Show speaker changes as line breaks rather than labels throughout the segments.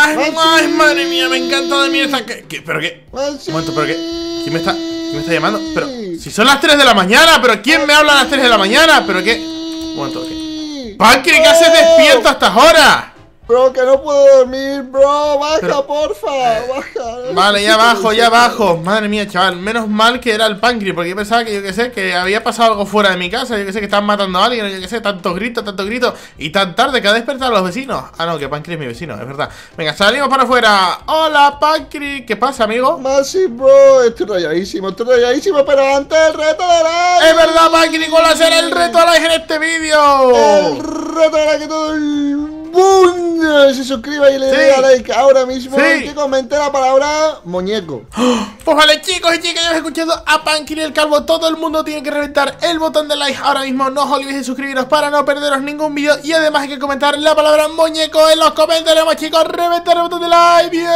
¡Ay, madre mía! Me encanta de mí esta... ¿Pero qué? Un momento, ¿pero qué? ¿Quién me está llamando? Pero, si son las 3 de la mañana, ¿pero quién me habla a las 3 de la mañana? ¿Pero qué? Un momento, ¿qué? Pancri, ¿qué haces despierto a estas horas?
Bro, que no puedo dormir, bro. Baja, porfa. Baja.
Vale, ya bajo, ya bajo. Madre mía, chaval. Menos mal que era el Pancri, porque yo pensaba que, yo qué sé, que había pasado algo fuera de mi casa. Yo que sé, que estaban matando a alguien. Yo que sé, tantos gritos. Y tan tarde que ha despertado a los vecinos. Ah, no, que Pancri es mi vecino, es verdad. Venga, salimos para afuera. Hola, Pancri. ¿Qué pasa, amigo?
Masi, bro. Estoy rayadísimo, pero antes el reto de like.
Es verdad, Pancri. ¿Cuál va a ser el reto de like en este vídeo?
El reto de que todo el mundo se suscriba y le dé a like ahora mismo y que comente la palabra muñeco.
Pues vale, chicos y chicas, ya habéis escuchado a Pancri el Calvo. Todo el mundo tiene que reventar el botón de like ahora mismo. No os olvidéis de suscribiros para no perderos ningún vídeo. Y además hay que comentar la palabra muñeco en los comentarios, chicos. Reventar el botón de like. Bien.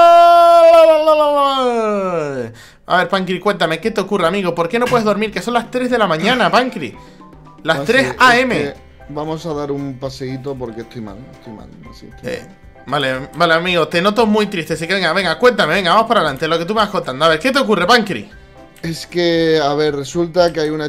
A ver, Pancri, cuéntame, ¿qué te ocurre, amigo? ¿Por qué no puedes dormir? Que son las 3 de la mañana, Pancri. Las 3 AM.
Vamos a dar un paseíto porque estoy mal, así.
Vale, amigo, te noto muy triste, así que venga, cuéntame, vamos para adelante, lo que tú me vas contando. A ver, ¿qué te ocurre, Pancri?
Es que, a ver, resulta que hay una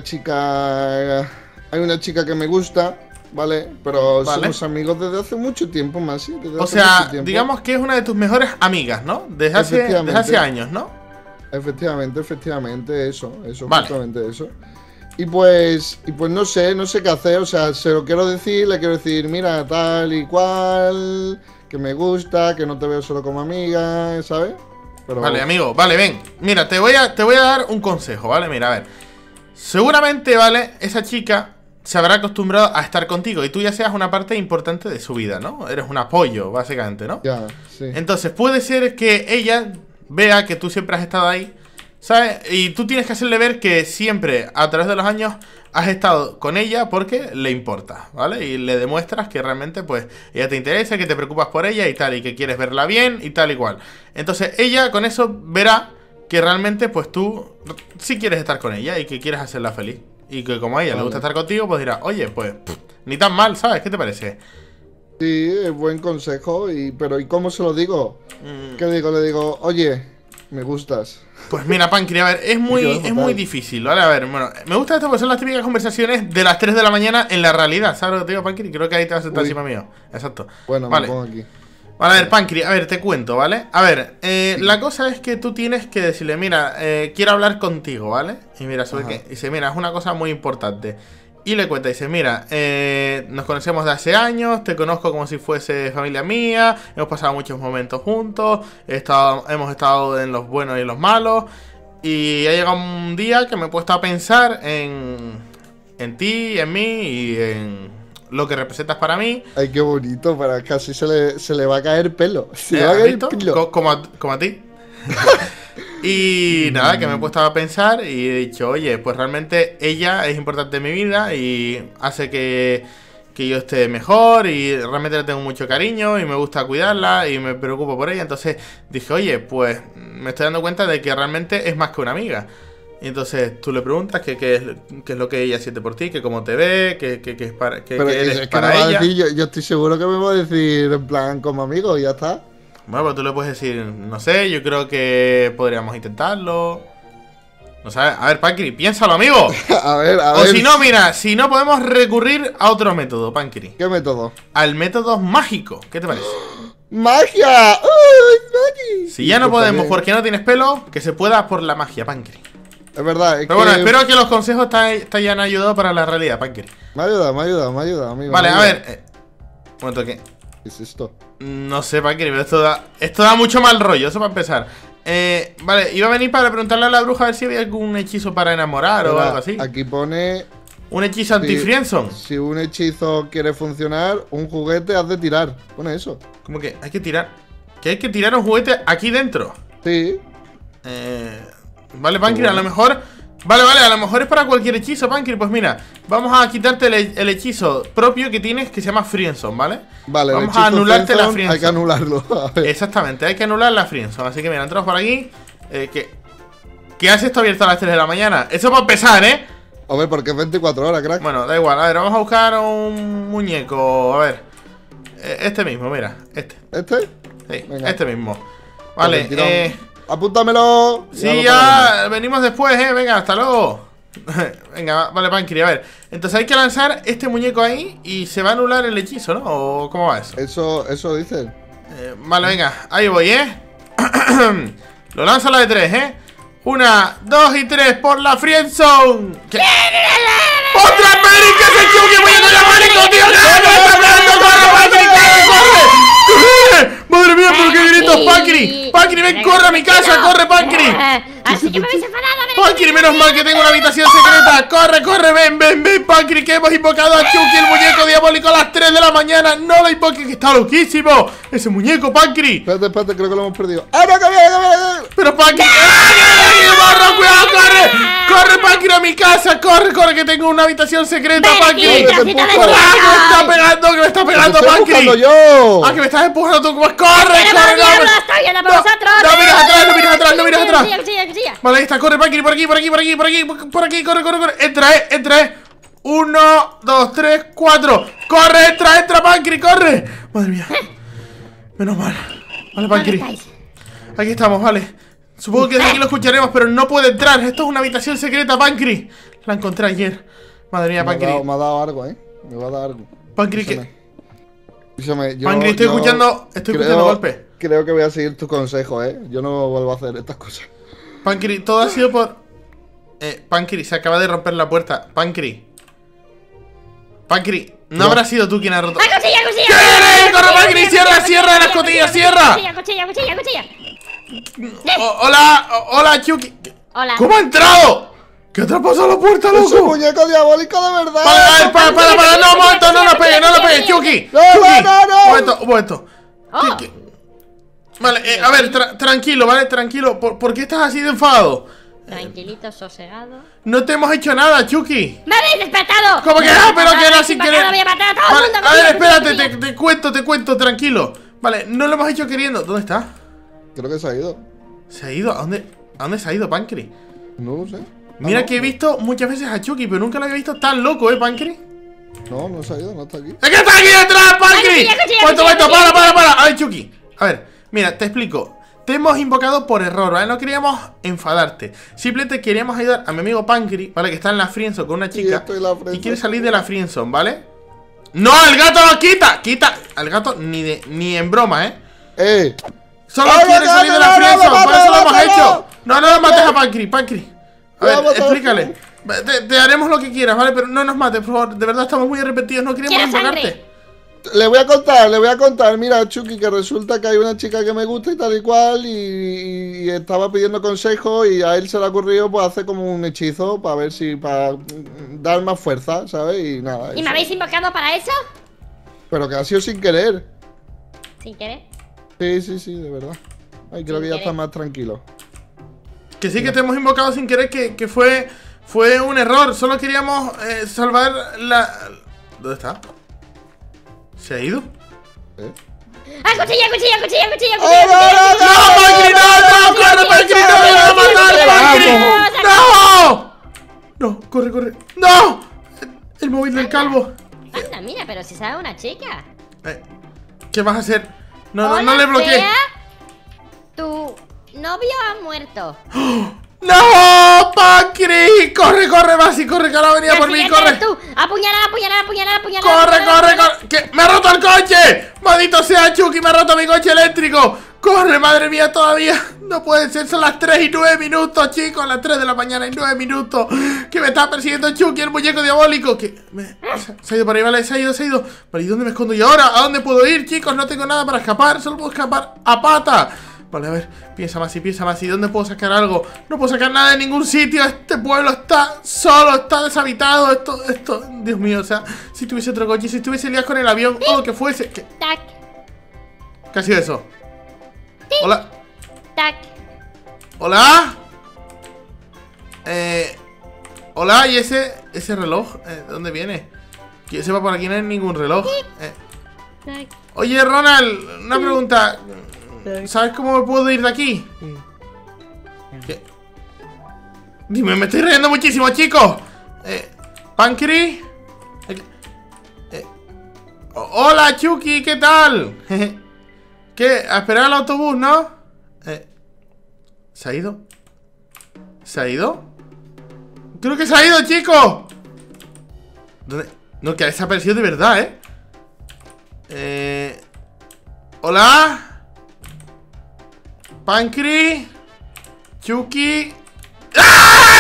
chica que me gusta, ¿vale? Pero somos amigos desde hace mucho tiempo, más, ¿sí?
O sea, digamos que es una de tus mejores amigas, ¿no? Desde hace años, ¿no?
Efectivamente, eso,
vale.
Justamente eso. Y pues no sé qué hacer, o sea, se lo quiero decir, le quiero decir, mira, tal y cual, que me gusta, que no te veo solo como amiga, ¿sabes? Pero...
Vale, amigo, vale, ven, mira, te voy a dar un consejo, ¿vale? Mira, a ver, seguramente, ¿vale? Esa chica se habrá acostumbrado a estar contigo y tú ya seas una parte importante de su vida, ¿no? Eres un apoyo, básicamente, ¿no?
Ya, sí.
Entonces, puede ser que ella vea que tú siempre has estado ahí, ¿sabes? Y tú tienes que hacerle ver que siempre, a través de los años, has estado con ella porque le importa, ¿vale? Y le demuestras que realmente, pues, ella te interesa, que te preocupas por ella y tal, y que quieres verla bien y tal y cual. Entonces, ella con eso verá que realmente, pues, tú sí quieres estar con ella y que quieres hacerla feliz. Y que como a ella le gusta estar contigo, pues dirá, oye, pues, ni tan mal, ¿sabes? ¿Qué te parece?
Sí, es buen consejo, pero ¿y cómo se lo digo? ¿Qué digo? Le digo, oye, me gustas.
Pues mira, Pancri, a ver, es muy difícil, ¿vale? A ver, bueno, me gusta esto porque son las típicas conversaciones de las 3 de la mañana en la realidad, ¿sabes lo que te digo, Pancri? Creo que ahí te vas a sentar encima mío. Exacto.
Bueno,
vale.
Me pongo aquí.
Vale, a ver, Pancri, a ver, te cuento, ¿vale? A ver, la cosa es que tú tienes que decirle, mira, quiero hablar contigo, ¿vale? Y mira, ¿sobre qué? Dice, mira, es una cosa muy importante. Y le cuenta, dice, mira, nos conocemos de hace años, te conozco como si fuese familia mía, hemos pasado muchos momentos juntos, hemos estado en los buenos y en los malos, y ha llegado un día que me he puesto a pensar en ti, en mí y en lo que representas para mí.
Ay, qué bonito, para casi se le va a caer pelo. Se le va a caer pelo.
Como a ti. Y nada, que me he puesto a pensar y he dicho, oye, pues realmente ella es importante en mi vida y hace que yo esté mejor y realmente le tengo mucho cariño y me gusta cuidarla y me preocupo por ella. Entonces dije, oye, pues me estoy dando cuenta de que realmente es más que una amiga. Y entonces tú le preguntas qué es lo que ella siente por ti, que cómo te ve, que eres para ella.
Yo estoy seguro que me va a decir en plan como amigo y ya está.
Bueno, pues tú le puedes decir, no sé, yo creo que podríamos intentarlo. No sé, a ver, Pancri, piénsalo, amigo.
a ver.
O si no, mira, si no podemos recurrir a otro método, Pancri.
¿Qué método?
Al método mágico, ¿qué te parece?
¡Magia! ¡Magia!
Si ya no podemos porque no tienes pelo, que se pueda por la magia, Pancri.
Es verdad,
Pero bueno, espero que los consejos te hayan ayudado para la realidad, Pancri.
Me ayuda, amigo.
Vale, a ver, un momento, ¿qué?
¿Qué es esto?
No sé, Pancri, pero esto da mucho mal rollo, eso para empezar. Vale, iba a venir para preguntarle a la bruja a ver si había algún hechizo para enamorar o algo así.
Aquí pone...
Un hechizo anti-friendzone.
Si un hechizo quiere funcionar, un juguete has de tirar. Pone eso.
¿Cómo que hay que tirar? ¿Que hay que tirar un juguete aquí dentro?
Sí.
Vale, Pancri, a lo mejor... Vale, a lo mejor es para cualquier hechizo, Pancri. Pues mira, vamos a quitarte el hechizo propio que tienes, que se llama friendzone, ¿vale?
Vale,
vamos a anularte la friendzone.
Hay que anularlo.
Exactamente, hay que anular la friendzone. Así que mira, entramos por aquí. ¿Qué hace esto abierto a las 3 de la mañana? Eso para empezar, ¿eh?
Hombre, porque es 24 horas, crack.
Bueno, da igual, a ver, vamos a buscar un muñeco. A ver, este mismo, mira, este.
¿Este?
Sí,
Venga.
este mismo. Vale,
apúntamelo.
sí, ya venimos después, venga, hasta luego. Venga, vale, Pancri, a ver. Entonces hay que lanzar este muñeco ahí y se va a anular el hechizo, ¿no? ¿O cómo va eso?
Eso dicen.
Vale, venga, ahí voy, Lo lanzo a la de 3, 1, 2 y 3 por la Friendzone. ¡Otra Pancri! ¡Que se chuque! ¡Voy a con la Pancri, tío! ¡Corre, Pancri! ¡Corre! ¡Madre mía, por qué gritos, Pancri! ¡Pancri, ven, corre a mi casa! ¡Corre, Pancri!
Así que me habéis enfadado.
Pancri, menos mal que tengo una habitación secreta. Corre, corre, ven, Pancri, que hemos invocado a Chucky, el muñeco diabólico, a las 3 de la mañana. No lo invoques, que está loquísimo ese muñeco, Pancri.
Espérate, creo que lo hemos perdido. ¡Ah, no, que viene!
Pero Pancri, ¡morro, cuidado, corre! ¡Corre, Pancri, a mi casa! ¡Corre, que tengo una habitación secreta, Pancri!
¡Corre, te empujo!
¡Que me está pegando,
¡Estoy
Pancri!
buscando yo!
¡Ah, que me estás empujando tú! ¡Corre!
Estoy yendo por vosotros.
No mires atrás.
Cuchilla.
Vale, ahí está, corre, Pancri, por aquí, corre. Entra, 1, 2, 3, 4. Corre, entra, Pancri, corre. Madre mía. Menos mal. Vale, Pancri. Aquí estamos, vale. Supongo que desde aquí lo escucharemos, pero no puede entrar. Esto es una habitación secreta, Pancri. La encontré ayer. Madre mía, Pancri.
Me ha dado algo, me va a dar algo.
Pancri, ¿qué?
Pancri,
estoy escuchando golpes.
Creo que voy a seguir tu consejo, Yo no vuelvo a hacer estas cosas.
Pancri, todo ha sido por... Pancri, se acaba de romper la puerta. Pancri, no habrá sido tú quien ha roto...
¡Cuchilla!
¡Corre, Pancri! ¡Cierra las cotillas, cierra!
¡Cuchilla!
Hola, Chucky.
Hola.
¿Cómo ha entrado? ¿Qué te ha pasado a la puerta,
¡Es un
loco?
muñeco diabólico de verdad!
Para, no, un momento, no lo pegues, Chucky.
No.
Un momento.
Oh.
Vale, a ver, tranquilo, ¿vale? Tranquilo. ¿Por qué estás así de enfado?
Tranquilito, sosegado.
No te hemos hecho nada, Chucky.
¡Me habéis despertado!
¿Cómo que no? Pero que era sin querer.
Voy a matar a todo el mundo.
A ver, espérate, te cuento, tranquilo. Vale, no lo hemos hecho queriendo. ¿Dónde está?
Creo que se ha ido.
¿Se ha ido? ¿A dónde se ha ido, Pancri?
No lo sé.
Mira que he visto muchas veces a Chucky, pero nunca lo había visto tan loco, Pancri.
No se ha ido, no está aquí.
¡Es que está aquí detrás, Pancri!
Cuchilla.
Para. A ver, Chucky. A ver, mira, te explico. Te hemos invocado por error, ¿vale? No queríamos enfadarte. Simplemente queríamos ayudar a mi amigo Pancri, ¿vale? Que está en la friendzone con una chica y quiere salir de la friendzone, ¿vale? ¡No! ¡El gato lo quita! Al gato ni en broma, Solo quiere salir de la friendzone, por eso lo hemos hecho. No mates a Pancri. A ver, explícale. Te haremos lo que quieras, ¿vale? Pero no nos mates, por favor. De verdad estamos muy arrepentidos, no queríamos invocarte.
Le voy a contar, mira, Chucky, que resulta que hay una chica que me gusta y tal y cual, y estaba pidiendo consejo y a él se le ha ocurrido pues hacer como un hechizo para ver si, para dar más fuerza, ¿sabes? Y nada.
¿Y me habéis invocado para eso?
Pero que ha sido sin querer.
¿Sin querer?
Sí, de verdad. Ay, creo que ya está más tranquilo.
Que sí, que te hemos invocado sin querer, que fue un error. Solo queríamos salvar la... ¿Dónde está? ¿Se ha ido?
¡Ah, cuchilla!
¡No, Pancri, no! ¡Corre, Pancri! ¡No me vas a matar, Pancri! ¡No! No, corre. ¡No! El móvil del calvo.
Anda, mira, pero si sabe una chica.
¿Qué vas a hacer? No
Hola,
le bloqueé.
fea. Tu novio ha muerto.
¡No! ¡Pancri! ¡Corre, Basi! ¡Corre, que ahora venía por mí! ¡Corre!
Tú. Apuñala.
¡Corre! ¡Que me ha roto el coche! ¡Maldito sea, Chucky! ¡Me ha roto mi coche eléctrico! ¡Corre, madre mía, todavía! No puede ser, son las 3 y 9 minutos, chicos. Las 3 de la mañana y 9 minutos. Que me está persiguiendo Chucky, el muñeco diabólico. Se ha ido por ahí, ¿vale? Se ha ido. Vale, ¿y dónde me escondo yo ahora? ¿A dónde puedo ir, chicos? No tengo nada para escapar. Solo puedo escapar a pata. Vale, a ver, piensa más. ¿Y dónde puedo sacar algo? No puedo sacar nada de ningún sitio. Este pueblo está solo, está deshabitado. Esto, Dios mío, o sea, si tuviese otro coche, si estuviese liado con el avión o lo que fuese. ¿Qué ha sido eso? Hola. Hola. Hola, ¿y ese reloj? ¿De dónde viene? Que yo sepa, por aquí no hay ningún reloj. Oye, Ronald, una pregunta. ¿Sabes cómo me puedo ir de aquí? ¿Qué? Dime, me estoy riendo muchísimo, chicos. Pancri. Hola, Chucky, ¿qué tal? ¿Qué? A esperar al autobús, ¿no? ¿Se ha ido? ¿Se ha ido? Creo que se ha ido, chicos. ¿Dónde? No, que ha desaparecido de verdad, ¿Hola? Pancri. Chucky. ¡Ah!